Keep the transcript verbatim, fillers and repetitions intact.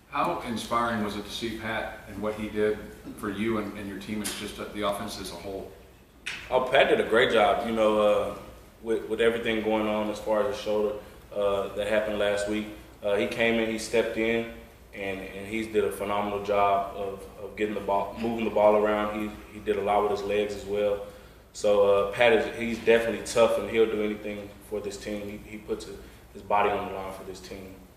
How inspiring was it to see Pat and what he did for you and, and your team and just the offense as a whole? Oh, Pat did a great job, you know, uh, with, with everything going on as far as his shoulder uh, that happened last week. Uh, he came in, he stepped in, and, and he did a phenomenal job of, of getting the ball, moving the ball around. He, he did a lot with his legs as well. So uh, Pat, is he's definitely tough, and he'll do anything for this team. He, he puts his body on the line for this team.